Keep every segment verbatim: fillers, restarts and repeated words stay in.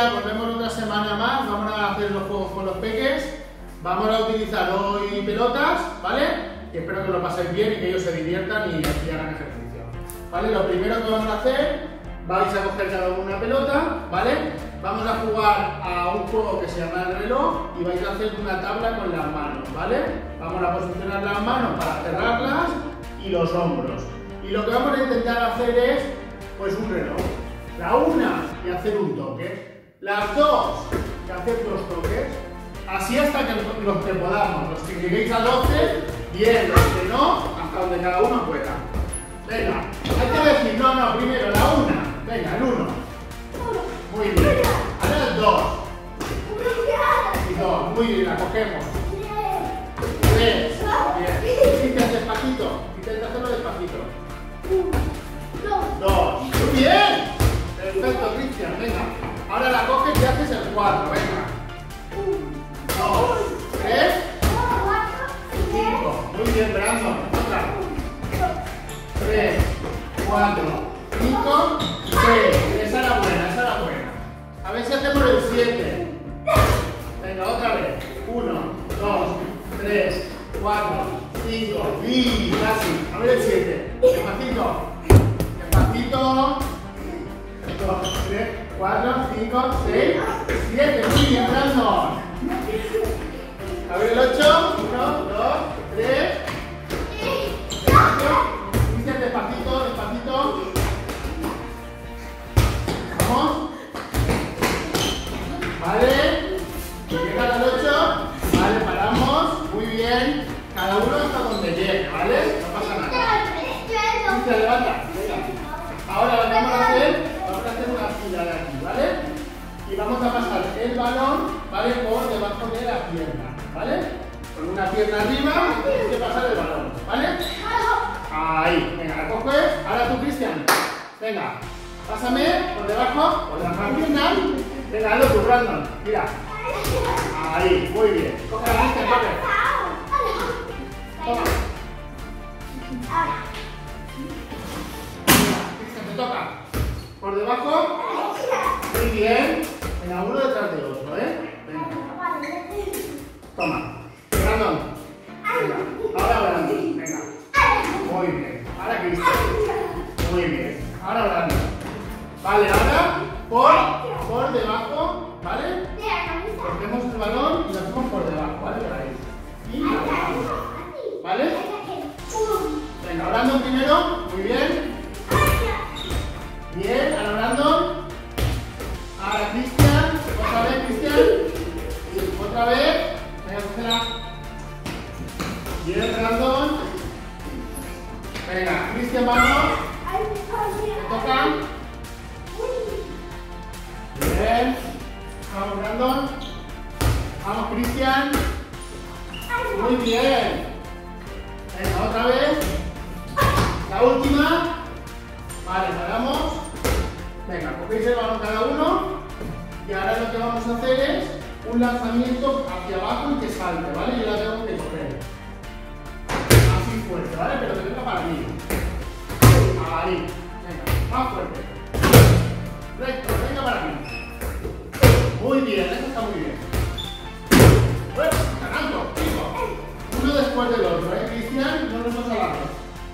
días, volvemos otra semana más. Vamos a hacer los juegos con los peques. Vamos a utilizar hoy pelotas, ¿vale? Y espero que lo pasen bien y que ellos se diviertan y así hagan ejercicio. ¿Vale? Lo primero que vamos a hacer, vais a coger cada uno una pelota, ¿vale? Vamos a jugar a un juego que se llama el reloj y vais a hacer una tabla con las manos, ¿vale? Vamos a posicionar las manos para cerrarlas y los hombros. Y lo que vamos a intentar hacer es, pues, un reloj. La una, y hacer un toque. Las dos, y hacer dos toques. Así hasta que los que podamos. Los que lleguéis a doce, bien. Los que no, hasta donde cada uno pueda. Venga, hay que decir, no, no, primero la una. Venga, el uno. Muy bien. Ahora el dos. Y dos, muy bien, la cogemos. Tres. Bien. Intenta despacito. Intenta hacerlo despacito. Dos. Muy bien. Perfecto, Cristian, venga. Ahora la coges y haces el cuatro, venga. Dos, tres, cinco. Muy bien, Brandon. Otra. Tres, cuatro, cinco, seis. Esa era buena, esa era buena. A ver si hacemos el siete. Venga, otra vez. Uno, dos, tres, cuatro, cinco. Y casi. A ver el siete. Despacito. Despacito. dos, tres, cuatro, cinco, seis, siete. Muy bien, Brandon. A ver el ocho. uno, dos, tres. Despacito. Despacito, despacito. Vamos. Vale. Llega al ocho. Vale, paramos. Muy bien. Cada uno hasta donde llegue, ¿vale? No pasa nada. Cristian, levanta. Venga. Ahora lo que vamos a hacer, vamos a hacer una fila de aquí, ¿vale? Y vamos a pasar el balón, ¿vale? Por debajo de la pierna, ¿vale? Con una pierna arriba, tienes que pasar el balón, ¿vale? Ahí, venga, la coges. Ahora tú, Cristian. Venga, pásame por debajo, por la pierna. Venga, hazlo tú, Brandon. Mira. Ahí, muy bien. Coge la Cristian, coge. Toma. Cristian, te toca. Por debajo. Muy bien. Venga, uno detrás del otro, ¿eh? Venga. Toma. Brandon. Venga. Ahora Brandon. Venga. Muy bien. Ahora Cristian. Muy bien. Ahora Brandon. Vale, ahora por, por debajo, ¿vale? Cogemos el balón y lo hacemos por debajo, ¿vale? Por ahí. Y lo dejamos. ¿Vale? Venga, Brandon primero. Muy bien. Bien, ahora Brandon. Ahora Cristian. Otra vez, Cristian. Otra vez. Venga, cógela. Bien, Brandon. Venga, Cristian, vamos. ¿Te toca? Bien. Vamos, Brandon. Vamos, Cristian. Muy bien. Venga, otra vez. La última. Vale, paramos. Venga, cogéis el balón cada uno. Y ahora lo que vamos a hacer es un lanzamiento hacia abajo y que salte, ¿vale? Yo la tengo que coger. Así fuerte, ¿vale? Pero que venga para mí. Ahí. Venga, más fuerte. Recto, venga para mí. Muy bien, eso está muy bien. Bueno, ganando, hijo. Uno después del otro, ¿eh? Cristian, no nos vas a dar.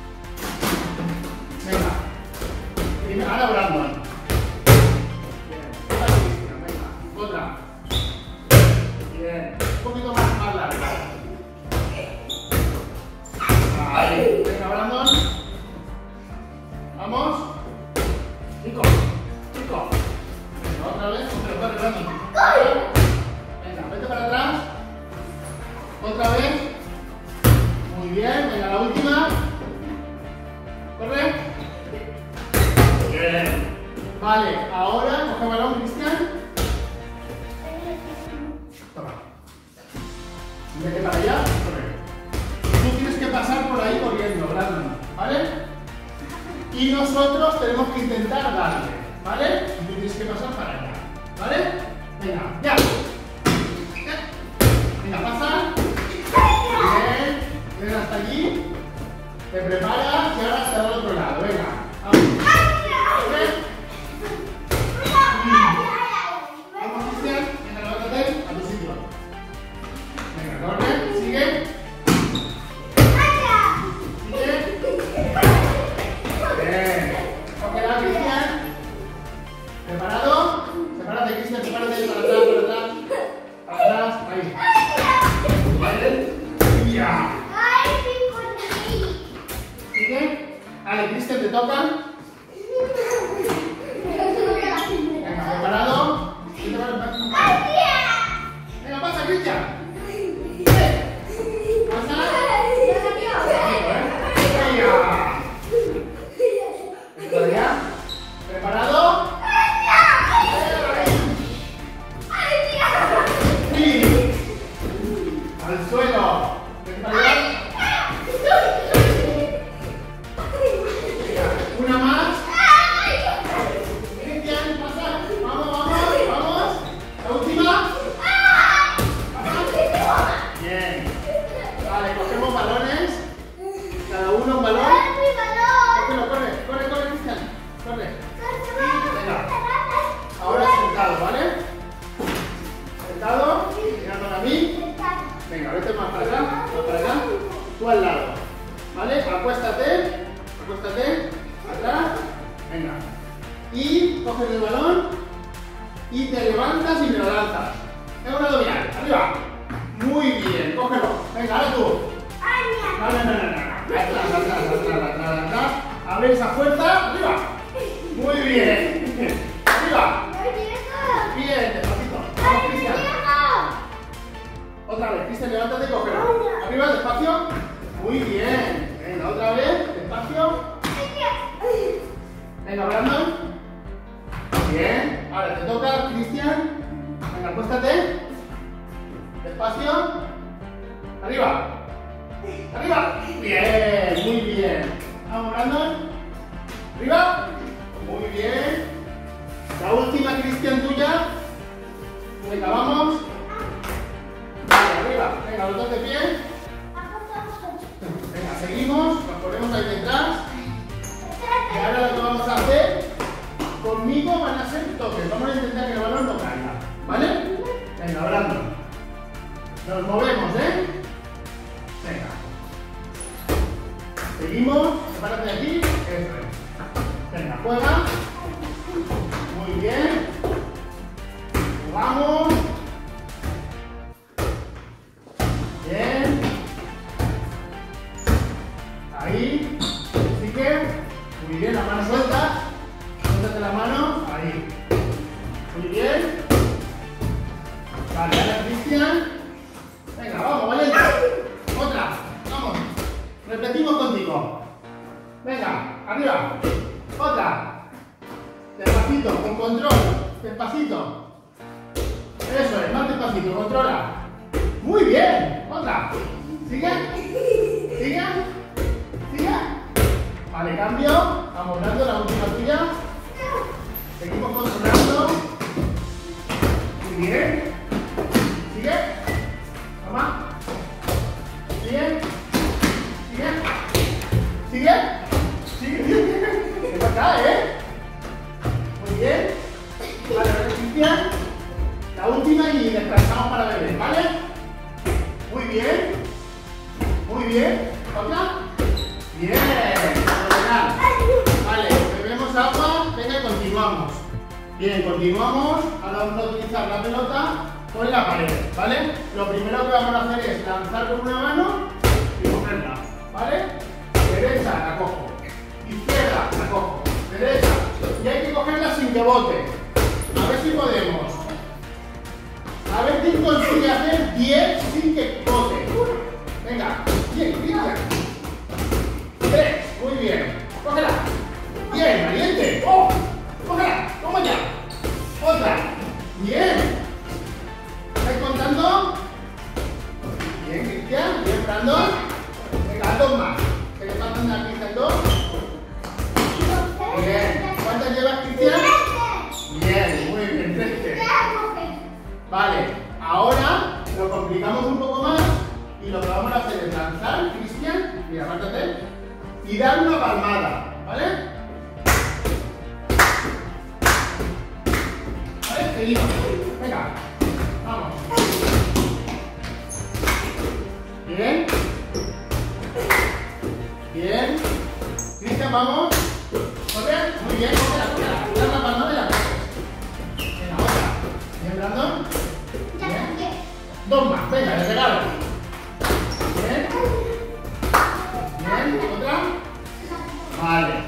Venga. Primero, ahora Brandon. Bien. Otra Cristian, venga. Otra. Bien. Un poquito más, más larga. Ahí. Venga, Brandon. Vamos. Chico. Chico. Venga, otra vez. Pero corre, Brandon. Venga, vete para atrás. Otra vez. Muy bien. Venga, la última. Corre. Bien. Vale, ahora coge el balón, Cristian. Toma. Vete para allá. Corre. Tú tienes que pasar por ahí corriendo, Brandon. ¿Vale? Y nosotros tenemos que intentar darle. ¿Vale? Y tú tienes que pasar para allá. ¿Vale? Venga, ya. Venga, pasa. Bien. Ven hasta allí. Te preparas y ahora hasta el otro lado. Venga. Vamos. Vale, Cristian, te toca. Venga, preparado. Venga, pasa, Cristian. Pasa. Venga. ¿Preparado? Sí. Al suelo. Una más. Cristian, pasa. Vamos, vamos, vamos. La última. Bien. Vale, cogemos balones. Cada uno un balón. Cógelo, corre, corre, corre, Cristian. Corre. Venga. Ahora sentado, ¿vale? Sentado, mirándome a mí. Venga, vete más para acá, más para acá. Tú al lado. ¿Vale? Acuéstate. Acuéstate. Atrás. Venga. Y coges el balón. Y te levantas y me lo lanzas. Es una abdominal. Arriba. Muy bien. Cógelo. Venga, ahora tú. No, no, no, no, no. Atrás, atrás, atrás, atrás, atrás. A ver esa fuerza. Arriba. Muy bien. Arriba. Bien, despacito. Vamos, Cristian. Otra vez, Cristian, levántate y cógelo. Arriba, despacio. Muy bien. Venga, otra vez, despacio. Venga, Brandon. Bien. Ahora te toca, Cristian. Venga, acuéstate. Despacio. Arriba. Arriba. Bien, muy bien. Vamos, Brandon. Arriba. Muy bien. La última, Cristian, tuya. Venga, vamos. Vale, arriba. Venga, los dos de pie. Venga, seguimos. Nos ponemos ahí detrás. Y ahora lo que vamos a hacer, conmigo van a ser toques. Vamos a intentar que el balón no caiga. ¿Vale? Venga, Brandon. Nos movemos, ¿eh? Venga. Seguimos. Sepárate de aquí. Eso es. Venga, juega. Muy bien. Jugamos. Bien. Ahí. Sigue. Muy bien, la mano suelta. Suéltate la mano. Ahí. Muy bien. Vale, ahora Cristian. Venga, vamos, valiente. Otra. Vamos. Repetimos contigo. Venga, arriba. Otra. Despacito, con control. Despacito. Eso es, más despacito, controla. Muy bien. Otra. Sigue. Sigue. Sigue. Vale, cambio. Vamos dando la última tuya. Seguimos controlando. Muy bien. Sigue. Toma. Sigue. Sigue. Sigue. Sigue. Se va acá, ¿eh? Muy bien. Vale, ahora Cristian. La última y descansamos para beber, ¿vale? Muy bien. Muy bien. ¿Otra? Bien. Fenomenal. Vale, bebemos agua. Venga, continuamos. Bien, continuamos. Ahora vamos a utilizar la pelota con la pared, ¿vale? Lo primero que vamos a hacer es lanzar con una mano y cogerla, ¿vale? Derecha, la cojo. Izquierda, la cojo. Derecha. Y hay que cogerla sin que bote. A ver si podemos. A ver quién consigue hacer diez sin que bote. Venga, bien, bien. Tres, muy bien. Cógela. Bien, valiente. ¡Oh! Cógela, toma ya. Otra. Bien. ¿Estáis contando? Bien, Cristian. Bien, Brandon. Venga, dos más. Que le faltan a Cristian dos. Bien. ¿Cuántas llevas, Cristian? Bien, muy bien, trece. Vale, ahora lo complicamos un poco más y lo que vamos a hacer es lanzar, Cristian, mira, apártate, y dar una palmada, ¿vale? ¿Vale? Seguimos. Venga, vamos. Bien. Bien. Cristian, vamos. Corre. Muy bien, cógela, cógela. Dar la palmada y la coges. Venga, otra. Bien, Brandon. Bien. Dos más, venga, le regalo. Bien. Bien, otra. Vale.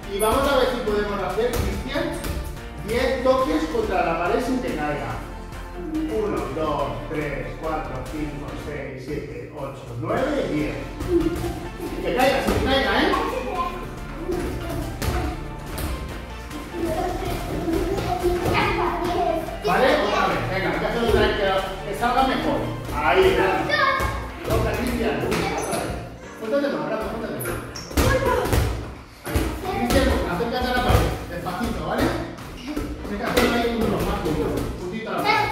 Y vamos a ver si podemos hacer, Cristian, diez toques contra la pared sin que caiga. uno, dos, tres, cuatro, cinco, seis, siete, ocho, nueve y diez. Sin que caiga, sin que caiga, ¿eh? ¿Vale? Otra vez, venga, hay que hacerlo otra vez que, que salga mejor. Ahí, nada. Toca, Cristian. Cuéntate más, Rato, cuéntate. Cristian, acércate a la pared, despacito, ¿vale? Tienes que hacerlo ahí con unos más puntos. Puntito a la pared.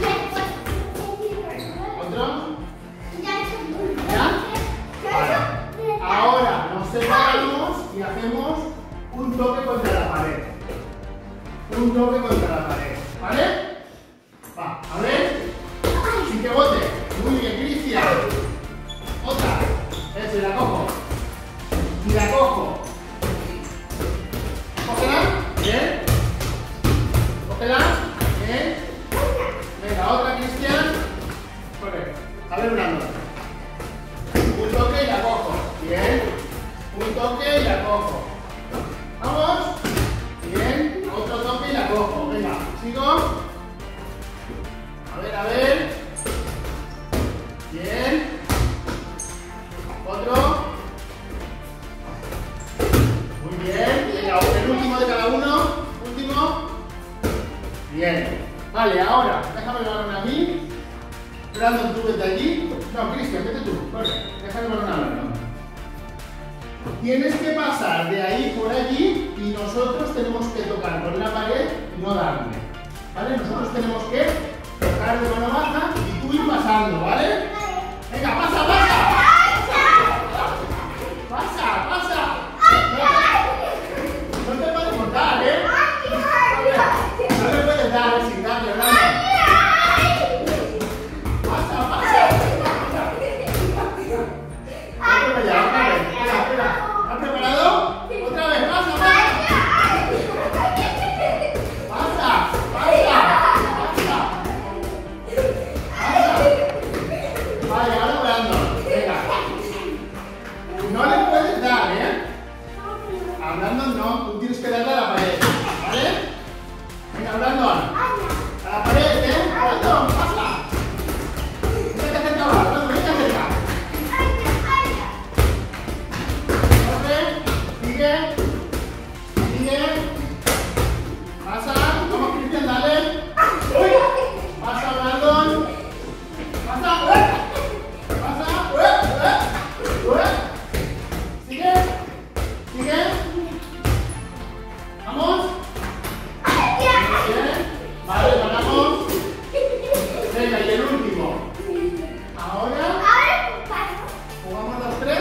¿Otro? ¿Ya? Vale. Ahora nos separamos y hacemos un toque contra la pared. Un toque contra la pared. ¿Vale? Va, a ver. Sin que bote. Muy bien, Cristian. Otra. Eso, y la cojo. Y la cojo. Cógela. Bien. Cógela. Bien. Venga, otra, Cristian. Correcto. A ver, Brando. Un toque y la cojo. Bien. Un toque y la cojo. Vamos. Bien. Otro toque y la cojo. Venga, sigo. A ver, a ver. Bien. Otro. Muy bien. Venga, el último de cada uno. Último. Bien. Vale, ahora, déjame el balón a mí. Brandon, tú vete allí. No, Cristian, vete tú. Vale, déjame el balón a Brandon. Tienes que pasar de ahí por allí y nosotros tenemos que tocar con la pared y no darle. ¿Vale? Nosotros tenemos que tocar de mano baja y tú ir pasando, ¿vale? Venga, pasa, pasa. Pasa, pasa. No, no te puedes cortar, ¿eh? No le puedes dar sin darle, ¿verdad? Pasa, pasa. Vamos allá, otra vez. Espera, espera. ¿Has preparado? Otra vez, pasa, pasa. Pasa, pasa. Pasa. Pasa. Vale, ahora Brandon. Venga. No le puedes dar, ¿eh? A Brandon no, tú tienes que darle a la pared. ¿Vale? Venga, Brandon. A la pared, ¿eh? Brandon, pasa. Vete acerca ahora, Brandon, vete acerca. Sigue, sigue, pasa, vamos Cristian, dale. Uy, pasa Brandon, pasa, ué, pasa, ué, ué, ué. Sigue, sigue, vamos. Bien, vale, ganamos. Venga, y el último. Ahora, jugamos los tres.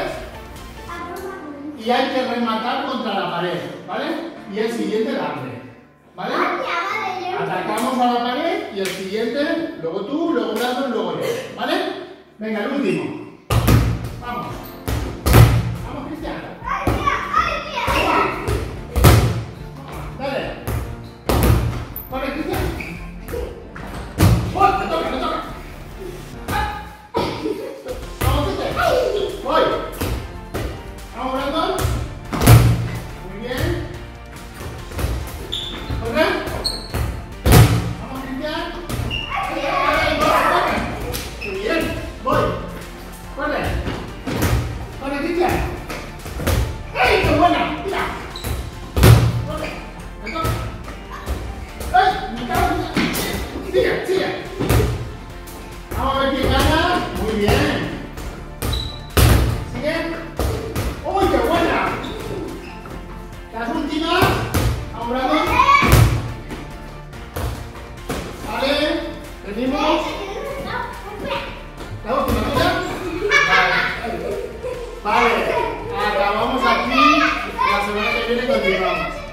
Y hay que rematar contra la pared, ¿vale? Y el siguiente darle, ¿vale? Atacamos a la pared y el siguiente, luego tú, luego Brandon, luego yo, ¿vale? Venga, el último. Vamos. Vamos, Cristian. Dale. Vale, Cristian. ¡Oh! ¡Me toca, me toca! Vamos, Cristian. Voy. Vamos, Brandon. Muy bien. ¿Corre? Vamos, Cristian. Muy bien. Voy. Corre. Corre, Cristian. ¡Ey, qué buena! Mira. Corre. Me toca. ¡Ey! Me cago en... Sigue, sigue. Vamos a ver quién gana. Muy bien. Sigue. ¡Uy, qué buena! Las últimas. Vamos, Brandon. Vale. Venimos. ¿La última tuya? Vale. Vale. Acabamos aquí. La semana que viene continuamos.